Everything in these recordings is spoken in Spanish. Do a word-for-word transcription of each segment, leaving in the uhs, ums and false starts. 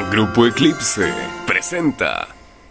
Grupo Eclipse presenta.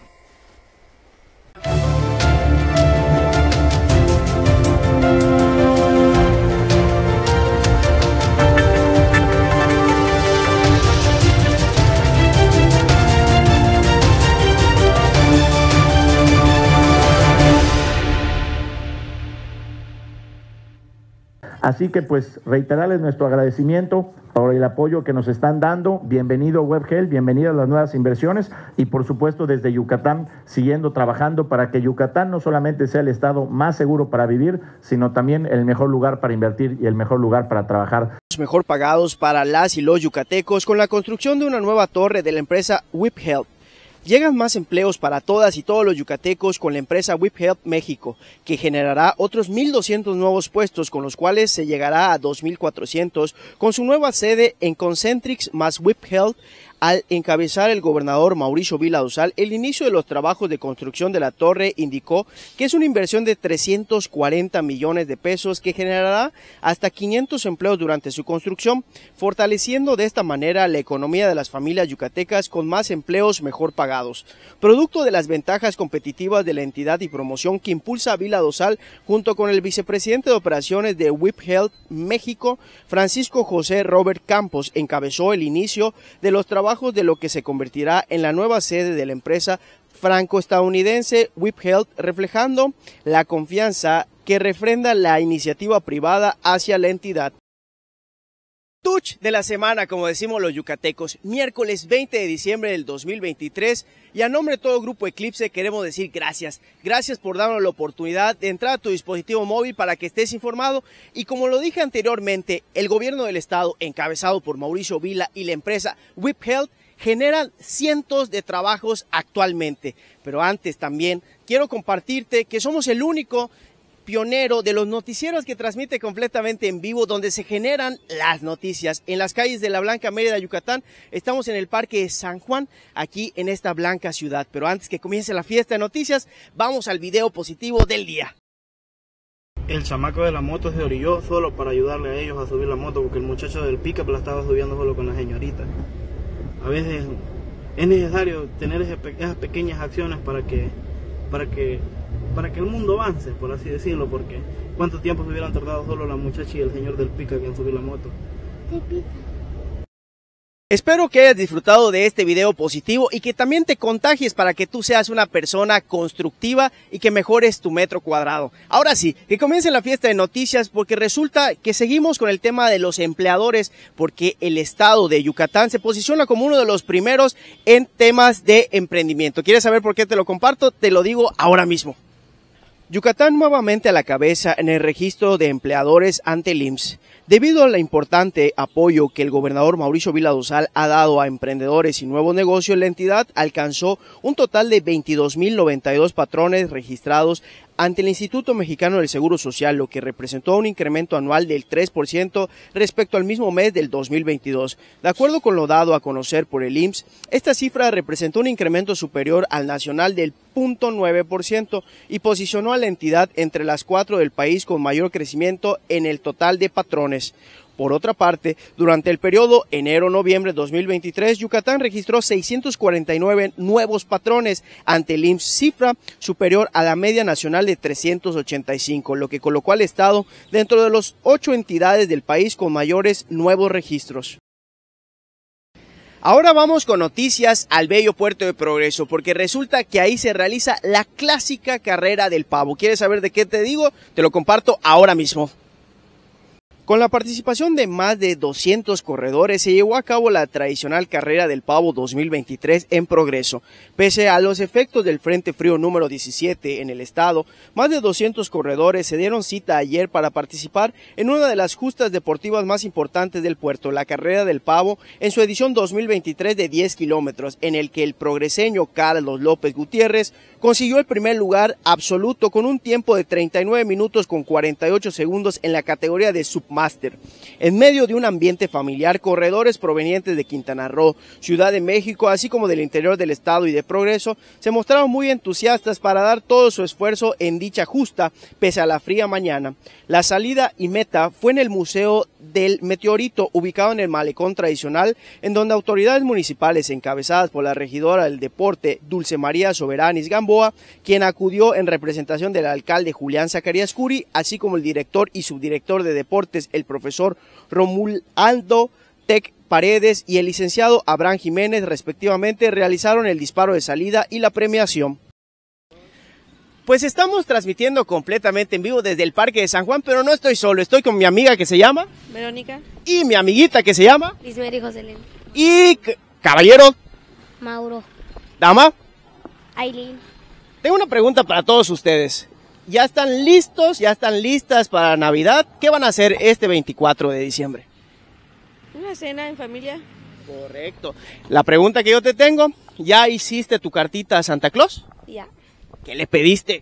Así que pues reiterarles nuestro agradecimiento por el apoyo que nos están dando. Bienvenido WebHealth, bienvenido a las nuevas inversiones y por supuesto desde Yucatán siguiendo trabajando para que Yucatán no solamente sea el estado más seguro para vivir, sino también el mejor lugar para invertir y el mejor lugar para trabajar. Mejor pagados para las y los yucatecos con la construcción de una nueva torre de la empresa WebHealth. Llegan más empleos para todas y todos los yucatecos con la empresa WebHealth México, que generará otros mil doscientos nuevos puestos, con los cuales se llegará a dos mil cuatrocientos con su nueva sede en Concentrix más WebHealth. Al encabezar el gobernador Mauricio Vila Dosal el inicio de los trabajos de construcción de la torre, indicó que es una inversión de trescientos cuarenta millones de pesos que generará hasta quinientos empleos durante su construcción, fortaleciendo de esta manera la economía de las familias yucatecas con más empleos mejor pagados. Producto de las ventajas competitivas de la entidad y promoción que impulsa Vila Dosal, junto con el vicepresidente de operaciones de WebHealth México, Francisco José Robert Campos, encabezó el inicio de los trabajos de lo que se convertirá en la nueva sede de la empresa franco-estadounidense WebHealth, reflejando la confianza que refrenda la iniciativa privada hacia la entidad. Touch de la semana, como decimos los yucatecos, miércoles veinte de diciembre del dos mil veintitrés, y a nombre de todo Grupo Eclipse queremos decir gracias. Gracias por darnos la oportunidad de entrar a tu dispositivo móvil para que estés informado, y como lo dije anteriormente, el gobierno del estado, encabezado por Mauricio Vila y la empresa WebHealth, generan cientos de trabajos actualmente. Pero antes también quiero compartirte que somos el único pionero de los noticieros que transmite completamente en vivo, donde se generan las noticias en las calles de la Blanca Mérida, Yucatán. Estamos en el Parque de San Juan, aquí en esta blanca ciudad. Pero antes que comience la fiesta de noticias, vamos al video positivo del día. El chamaco de la moto se orilló solo para ayudarle a ellos a subir la moto, porque el muchacho del pick-up la estaba subiendo solo con la señorita. A veces es necesario tener esas pequeñas acciones para que, para que para que el mundo avance, por así decirlo, porque ¿cuánto tiempo se hubieran tardado solo la muchacha y el señor del pica en subir la moto? Espero que hayas disfrutado de este video positivo y que también te contagies para que tú seas una persona constructiva y que mejores tu metro cuadrado. Ahora sí, que comience la fiesta de noticias, porque resulta que seguimos con el tema de los empleadores, porque el estado de Yucatán se posiciona como uno de los primeros en temas de emprendimiento. ¿Quieres saber por qué te lo comparto? Te lo digo ahora mismo. Yucatán nuevamente a la cabeza en el registro de empleadores ante el I M S S. Debido al importante apoyo que el gobernador Mauricio Vila Dosal ha dado a emprendedores y nuevos negocios, la entidad alcanzó un total de veintidós mil noventa y dos patrones registrados ante el Instituto Mexicano del Seguro Social, lo que representó un incremento anual del tres por ciento respecto al mismo mes del dos mil veintidós. De acuerdo con lo dado a conocer por el I M S S, esta cifra representó un incremento superior al nacional del cero punto nueve por ciento y posicionó a la entidad entre las cuatro del país con mayor crecimiento en el total de patrones. Por otra parte, durante el periodo enero-noviembre de dos mil veintitrés, Yucatán registró seiscientos cuarenta y nueve nuevos patrones ante el I M S S, cifra superior a la media nacional de trescientos ochenta y cinco, lo que colocó al estado dentro de las ocho entidades del país con mayores nuevos registros. Ahora vamos con noticias al bello puerto de Progreso, porque resulta que ahí se realiza la clásica carrera del pavo. ¿Quieres saber de qué te digo? Te lo comparto ahora mismo. Con la participación de más de doscientos corredores, se llevó a cabo la tradicional carrera del pavo dos mil veintitrés en Progreso. Pese a los efectos del Frente Frío número diecisiete en el estado, más de doscientos corredores se dieron cita ayer para participar en una de las justas deportivas más importantes del puerto, la carrera del pavo, en su edición dos mil veintitrés de diez kilómetros, en el que el progreseño Carlos López Gutiérrez consiguió el primer lugar absoluto con un tiempo de treinta y nueve minutos con cuarenta y ocho segundos en la categoría de submarino máster. En medio de un ambiente familiar, corredores provenientes de Quintana Roo, Ciudad de México, así como del interior del estado y de Progreso, se mostraron muy entusiastas para dar todo su esfuerzo en dicha justa, pese a la fría mañana. La salida y meta fue en el Museo del Meteorito, ubicado en el malecón tradicional, en donde autoridades municipales encabezadas por la regidora del deporte, Dulce María Soberanis Gamboa, quien acudió en representación del alcalde Julián Zacarías Curi, así como el director y subdirector de deportes, el profesor Romualdo Tec Paredes y el licenciado Abraham Jiménez, respectivamente, realizaron el disparo de salida y la premiación. Pues estamos transmitiendo completamente en vivo desde el Parque de San Juan, pero no estoy solo, estoy con mi amiga que se llama Verónica y mi amiguita que se llama Lismeri Joselín y caballero, Mauro dama. Aileen. Tengo una pregunta para todos ustedes. ¿Ya están listos? ¿Ya están listas para Navidad? ¿Qué van a hacer este veinticuatro de diciembre? Una cena en familia. Correcto. La pregunta que yo te tengo, ¿ya hiciste tu cartita a Santa Claus? Ya. ¿Qué le pediste?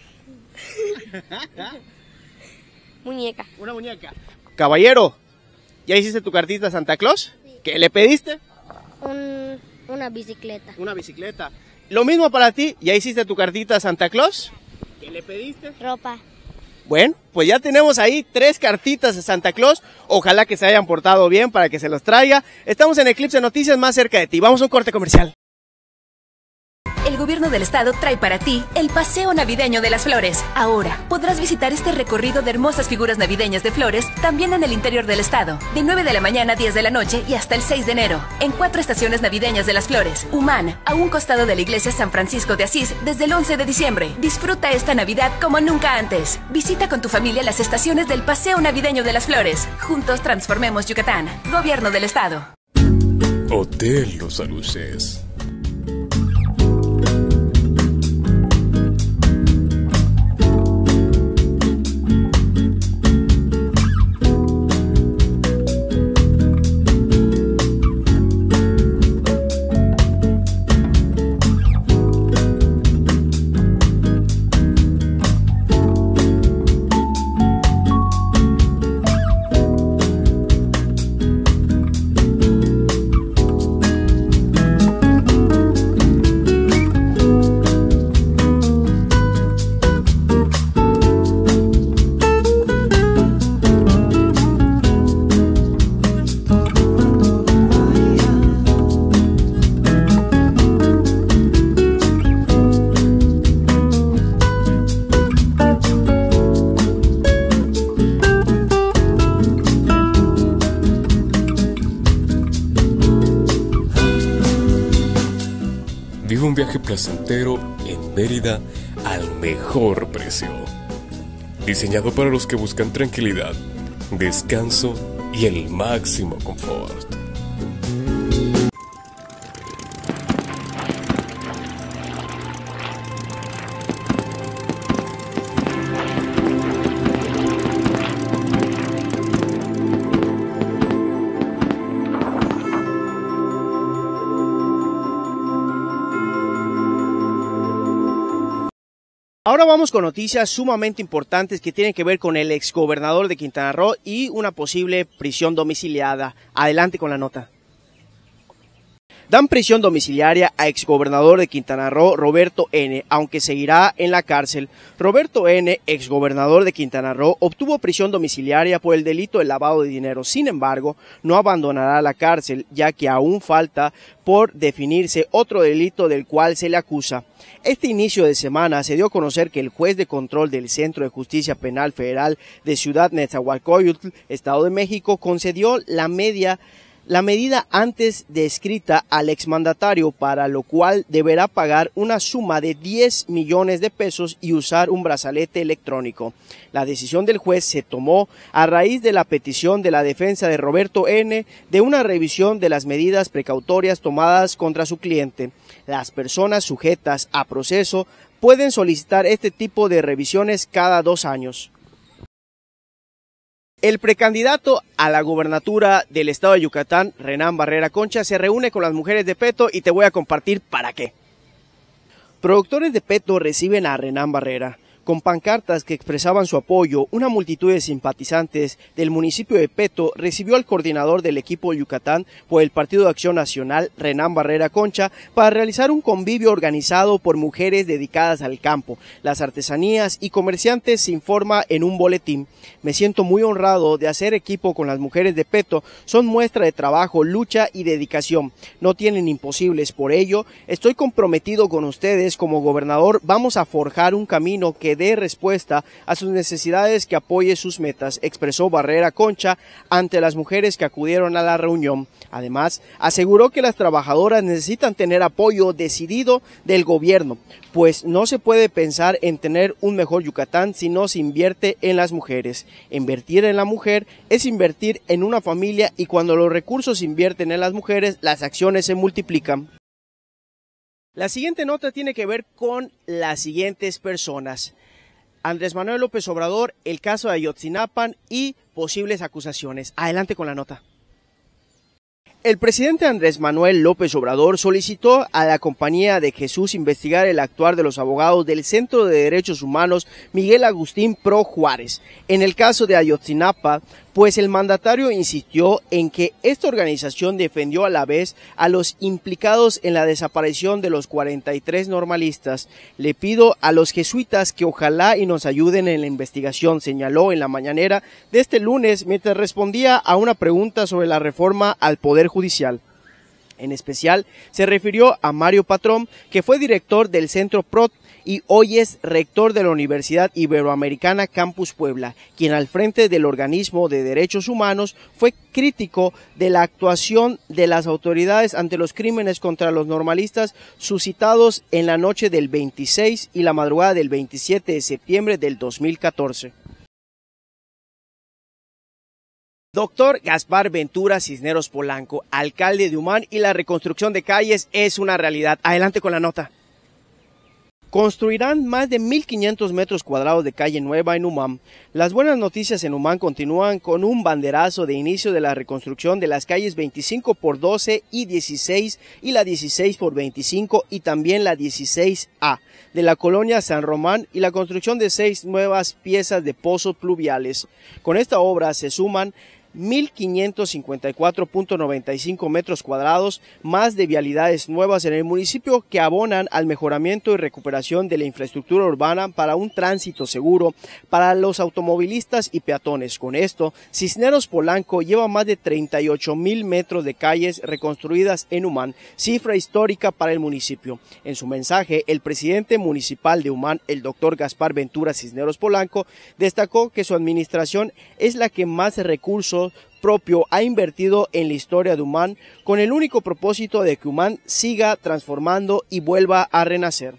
Muñeca. Una muñeca. Caballero, ¿ya hiciste tu cartita a Santa Claus? Sí. ¿Qué le pediste? Un, una bicicleta. Una bicicleta. Lo mismo para ti, ¿ya hiciste tu cartita a Santa Claus? ¿Qué le pediste? Ropa. Bueno, pues ya tenemos ahí tres cartitas de Santa Claus. Ojalá que se hayan portado bien para que se los traiga. Estamos en Eclipse Noticias, más cerca de ti. Vamos a un corte comercial. El gobierno del estado trae para ti el Paseo Navideño de las Flores. Ahora podrás visitar este recorrido de hermosas figuras navideñas de flores también en el interior del estado, de nueve de la mañana a diez de la noche y hasta el seis de enero, en cuatro estaciones navideñas de las flores. Humán, a un costado de la iglesia San Francisco de Asís, desde el once de diciembre. Disfruta esta Navidad como nunca antes. Visita con tu familia las estaciones del Paseo Navideño de las Flores. Juntos transformemos Yucatán. Gobierno del estado. Hotel Los Aluces. Vive un viaje placentero en Mérida al mejor precio. Diseñado para los que buscan tranquilidad, descanso y el máximo confort. Ahora vamos con noticias sumamente importantes que tienen que ver con el exgobernador de Quintana Roo y una posible prisión domiciliada. Adelante con la nota. Dan prisión domiciliaria a exgobernador de Quintana Roo, Roberto N., aunque seguirá en la cárcel. Roberto N., exgobernador de Quintana Roo, obtuvo prisión domiciliaria por el delito de lavado de dinero. Sin embargo, no abandonará la cárcel, ya que aún falta por definirse otro delito del cual se le acusa. Este inicio de semana se dio a conocer que el juez de control del Centro de Justicia Penal Federal de Ciudad Nezahualcóyotl, Estado de México, concedió la media La medida antes descrita al exmandatario, para lo cual deberá pagar una suma de diez millones de pesos y usar un brazalete electrónico. La decisión del juez se tomó a raíz de la petición de la defensa de Roberto N. de una revisión de las medidas precautorias tomadas contra su cliente. Las personas sujetas a proceso pueden solicitar este tipo de revisiones cada dos años. El precandidato a la gubernatura del estado de Yucatán, Renán Barrera Concha, se reúne con las mujeres de Peto y te voy a compartir para qué. Productores de Peto reciben a Renán Barrera. Con pancartas que expresaban su apoyo, una multitud de simpatizantes del municipio de Peto recibió al coordinador del equipo Yucatán por el Partido de Acción Nacional, Renán Barrera Concha, para realizar un convivio organizado por mujeres dedicadas al campo, las artesanías y comerciantes, se informa en un boletín. Me siento muy honrado de hacer equipo con las mujeres de Peto, son muestra de trabajo, lucha y dedicación. No tienen imposibles, por ello, estoy comprometido con ustedes como gobernador, vamos a forjar un camino que dé respuesta a sus necesidades, que apoye sus metas, expresó Barrera Concha ante las mujeres que acudieron a la reunión. Además, aseguró que las trabajadoras necesitan tener apoyo decidido del gobierno, pues no se puede pensar en tener un mejor Yucatán si no se invierte en las mujeres. Invertir en la mujer es invertir en una familia, y cuando los recursos se invierten en las mujeres, las acciones se multiplican. La siguiente nota tiene que ver con las siguientes personas: Andrés Manuel López Obrador, el caso de Ayotzinapa y posibles acusaciones. Adelante con la nota. El presidente Andrés Manuel López Obrador solicitó a la Compañía de Jesús investigar el actuar de los abogados del Centro de Derechos Humanos Miguel Agustín Pro Juárez en el caso de Ayotzinapa, pues el mandatario insistió en que esta organización defendió a la vez a los implicados en la desaparición de los cuarenta y tres normalistas. Le pido a los jesuitas que ojalá y nos ayuden en la investigación, señaló en la mañanera de este lunes mientras respondía a una pregunta sobre la reforma al Poder Judicial. En especial, se refirió a Mario Patrón, que fue director del Centro P R O T y hoy es rector de la Universidad Iberoamericana Campus Puebla, quien al frente del organismo de derechos humanos fue crítico de la actuación de las autoridades ante los crímenes contra los normalistas suscitados en la noche del veintiséis y la madrugada del veintisiete de septiembre del dos mil catorce. Doctor Gaspar Ventura Cisneros Polanco, alcalde de Humán, y la reconstrucción de calles es una realidad. Adelante con la nota. Construirán más de mil quinientos metros cuadrados de calle nueva en Humán. Las buenas noticias en Humán continúan con un banderazo de inicio de la reconstrucción de las calles veinticinco por doce y dieciséis y la dieciséis por veinticinco y también la dieciséis A de la colonia San Román, y la construcción de seis nuevas piezas de pozos pluviales. Con esta obra se suman mil quinientos cincuenta y cuatro punto noventa y cinco metros cuadrados más de vialidades nuevas en el municipio que abonan al mejoramiento y recuperación de la infraestructura urbana para un tránsito seguro para los automovilistas y peatones. Con esto, Cisneros Polanco lleva más de treinta y ocho mil metros de calles reconstruidas en Humán, cifra histórica para el municipio. En su mensaje, el presidente municipal de Humán, el doctor Gaspar Ventura Cisneros Polanco, destacó que su administración es la que más recursos propio ha invertido en la historia de Humán, con el único propósito de que Humán siga transformando y vuelva a renacer.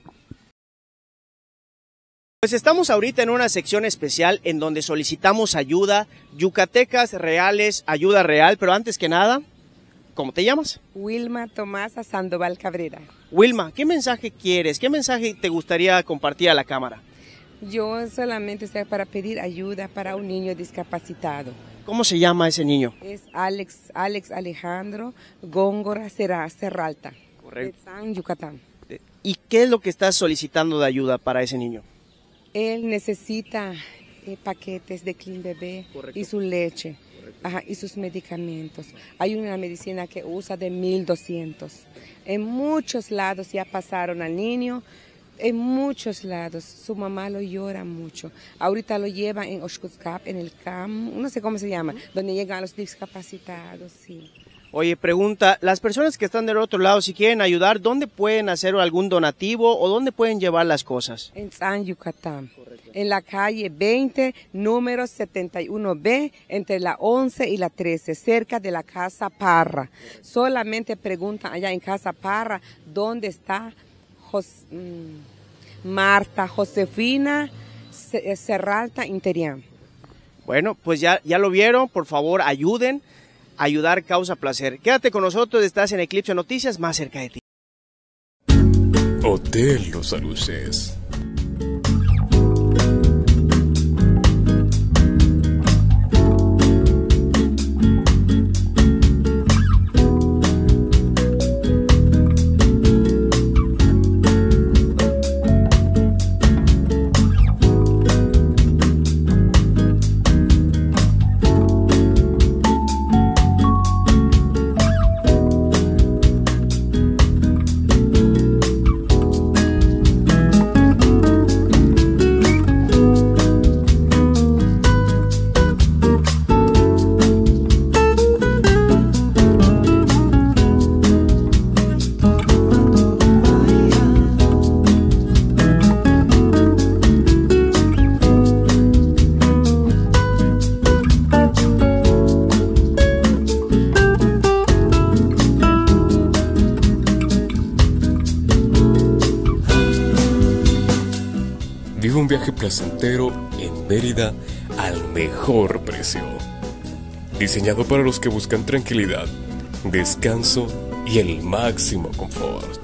Pues estamos ahorita en una sección especial en donde solicitamos ayuda, yucatecas reales, ayuda real, pero antes que nada, ¿cómo te llamas? Wilma Tomasa Sandoval Cabrera. Wilma, ¿qué mensaje quieres? ¿Qué mensaje te gustaría compartir a la cámara? Yo solamente estoy para pedir ayuda para un niño discapacitado. ¿Cómo se llama ese niño? Es Alex, Alex Alejandro Góngora Serralta. Correcto. De San Yucatán. ¿Y qué es lo que estás solicitando de ayuda para ese niño? Él necesita eh, paquetes de Clean Bebé. Correcto. Y su leche. Ajá, y sus medicamentos. Hay una medicina que usa de mil doscientos. En muchos lados ya pasaron al niño. En muchos lados, su mamá lo llora mucho. Ahorita lo lleva en Oshkoshkap, en el C A M, no sé cómo se llama, donde llegan los discapacitados, sí. Oye, pregunta, las personas que están del otro lado, si quieren ayudar, ¿dónde pueden hacer algún donativo o dónde pueden llevar las cosas? En San Yucatán, correcto, en la calle veinte, número setenta y uno B, entre la once y la trece, cerca de la Casa Parra. Solamente preguntan allá en Casa Parra, ¿dónde está Jos, mmm, Marta Josefina Serralta Interián? Bueno, pues ya, ya lo vieron, por favor ayuden, ayudar causa placer. Quédate con nosotros, estás en Eclipse Noticias, más cerca de ti. Hotel Los Aluces. viaje placentero en Mérida al mejor precio. Diseñado para los que buscan tranquilidad, descanso y el máximo confort.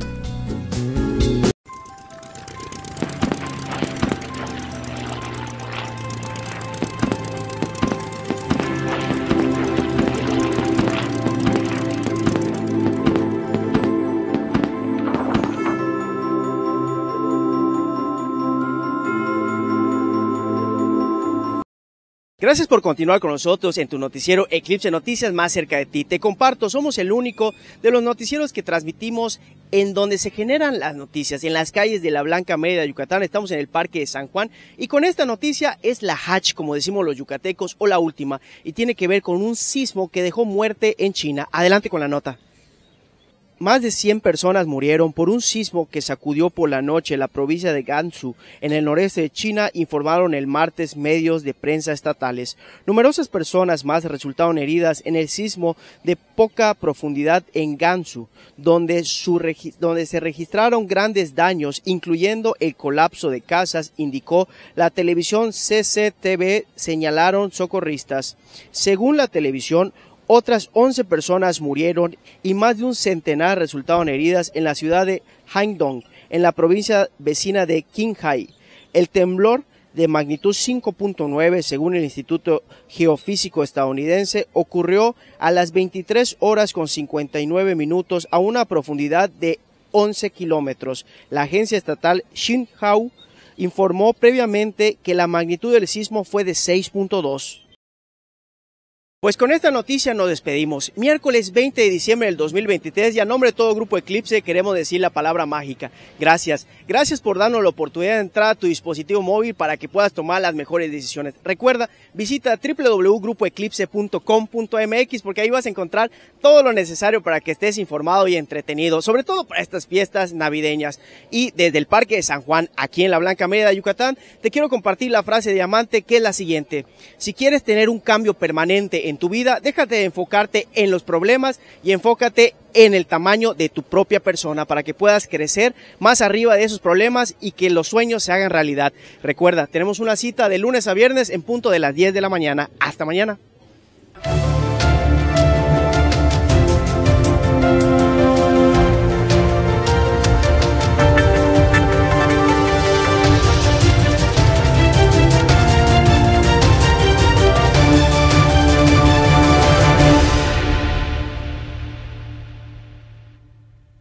Gracias por continuar con nosotros en tu noticiero Eclipse Noticias, más cerca de ti. Te comparto, somos el único de los noticieros que transmitimos en donde se generan las noticias, en las calles de la Blanca Mérida, Yucatán. Estamos en el Parque de San Juan y con esta noticia es la H, como decimos los yucatecos, o la última, y tiene que ver con un sismo que dejó muerte en China. Adelante con la nota. Más de cien personas murieron por un sismo que sacudió por la noche la provincia de Gansu, en el noreste de China, informaron el martes medios de prensa estatales. Numerosas personas más resultaron heridas en el sismo de poca profundidad en Gansu, donde, su donde se registraron grandes daños, incluyendo el colapso de casas, indicó la televisión C C T V, señalaron socorristas. Según la televisión, otras once personas murieron y más de un centenar resultaron heridas en la ciudad de Hangdong, en la provincia vecina de Qinghai. El temblor de magnitud cinco punto nueve, según el Instituto Geofísico estadounidense, ocurrió a las veintitrés horas con cincuenta y nueve minutos a una profundidad de once kilómetros. La agencia estatal Xinhua informó previamente que la magnitud del sismo fue de seis punto dos. Pues con esta noticia nos despedimos. Miércoles veinte de diciembre del dos mil veintitrés y a nombre de todo Grupo Eclipse queremos decir la palabra mágica. Gracias. Gracias por darnos la oportunidad de entrar a tu dispositivo móvil para que puedas tomar las mejores decisiones. Recuerda, visita w w w punto grupo eclipse punto com punto m x porque ahí vas a encontrar todo lo necesario para que estés informado y entretenido, sobre todo para estas fiestas navideñas. Y desde el Parque de San Juan, aquí en la Blanca Mérida, Yucatán, te quiero compartir la frase de diamante, que es la siguiente: si quieres tener un cambio permanente en tu vida, déjate de enfocarte en los problemas y enfócate en el tamaño de tu propia persona para que puedas crecer más arriba de esos problemas y que los sueños se hagan realidad. Recuerda, tenemos una cita de lunes a viernes en punto de las diez de la mañana. Hasta mañana.